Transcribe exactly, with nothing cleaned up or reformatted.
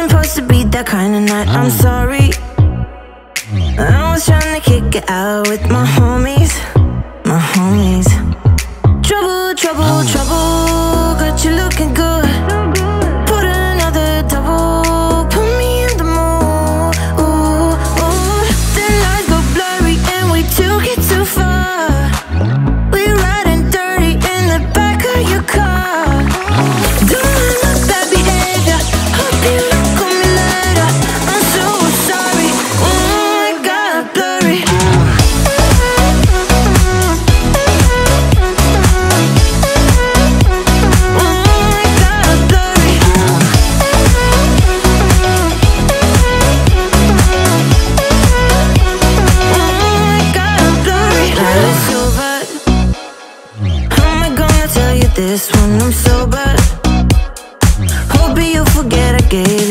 wasn't supposed to be that kind of night, I'm sorry. I was trying to kick it out with my homies, my homies. Trouble, trouble, trouble, got you looking good. Put another double, put me in the mood. Ooh, ooh. The lines go blurry and we took it too far. We riding dirty in the back of your car. Don't mind my bad behavior, hope you look on me later. I'm so sorry, ooh, it got blurry. This one I'm sober. Hope you forget I gave